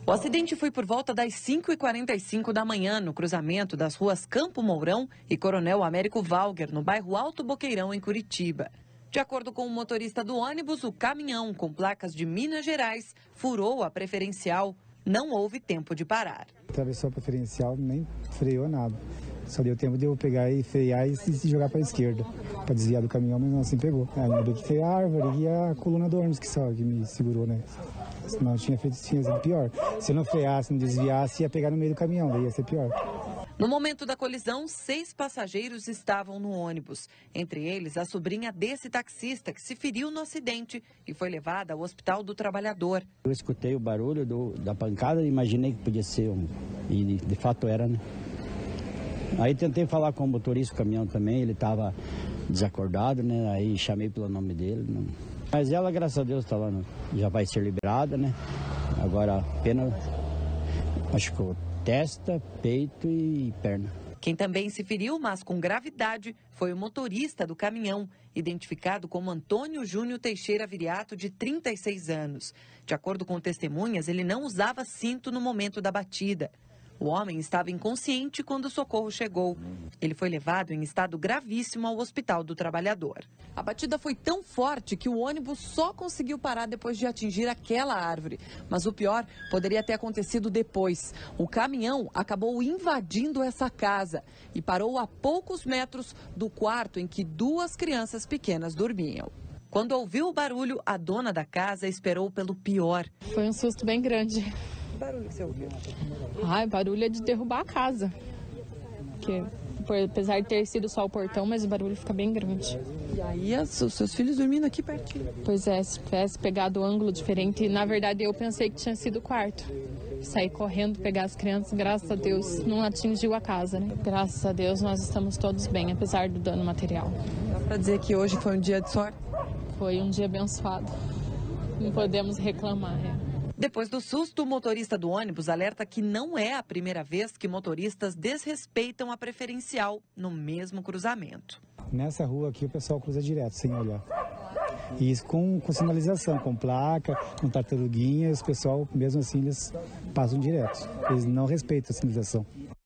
O acidente foi por volta das 5h45 da manhã, no cruzamento das ruas Campo Mourão e Coronel Américo Valger, no bairro Alto Boqueirão, em Curitiba. De acordo com o motorista do ônibus, o caminhão com placas de Minas Gerais furou a preferencial. Não houve tempo de parar. Atravessou a preferencial, nem freou nada. Só deu tempo de eu pegar e frear e se jogar para a esquerda, para desviar do caminhão, mas não assim pegou. Ainda bem que foi a árvore e a coluna do ônibus que me segurou, né? Senão tinha sido pior. Se eu não freasse, não desviasse, ia pegar no meio do caminhão, daí ia ser pior. No momento da colisão, 6 passageiros estavam no ônibus. Entre eles, a sobrinha desse taxista que se feriu no acidente e foi levada ao Hospital do Trabalhador. Eu escutei o barulho da pancada e imaginei que podia ser e de fato era, né? Aí tentei falar com o motorista do caminhão também, ele estava desacordado, né? Aí chamei pelo nome dele. Né? Mas ela, graças a Deus, tá lá, já vai ser liberada, né? Agora apenas machucou testa, peito e perna. Quem também se feriu, mas com gravidade, foi o motorista do caminhão, identificado como Antônio Júnior Teixeira Viriato, de 36 anos. De acordo com testemunhas, ele não usava cinto no momento da batida. O homem estava inconsciente quando o socorro chegou. Ele foi levado em estado gravíssimo ao Hospital do Trabalhador. A batida foi tão forte que o ônibus só conseguiu parar depois de atingir aquela árvore. Mas o pior poderia ter acontecido depois. O caminhão acabou invadindo essa casa e parou a poucos metros do quarto em que 2 crianças pequenas dormiam. Quando ouviu o barulho, a dona da casa esperou pelo pior. Foi um susto bem grande. Que barulho que você ouviu? Barulho é de derrubar a casa. Porque, apesar de ter sido só o portão, mas o barulho fica bem grande. E aí, os seus filhos dormindo aqui pertinho? Pois é, se tivesse pegado o ângulo diferente, na verdade eu pensei que tinha sido o quarto. Saí correndo, pegar as crianças, graças a Deus não atingiu a casa, né? Graças a Deus nós estamos todos bem, apesar do dano material. Dá pra dizer que hoje foi um dia de sorte? Foi um dia abençoado. Não podemos reclamar, né? Depois do susto, o motorista do ônibus alerta que não é a primeira vez que motoristas desrespeitam a preferencial no mesmo cruzamento. Nessa rua aqui o pessoal cruza direto, sem olhar. E isso com sinalização, com placa, com tartaruguinha, os pessoal, mesmo assim, eles passam direto. Eles não respeitam a sinalização.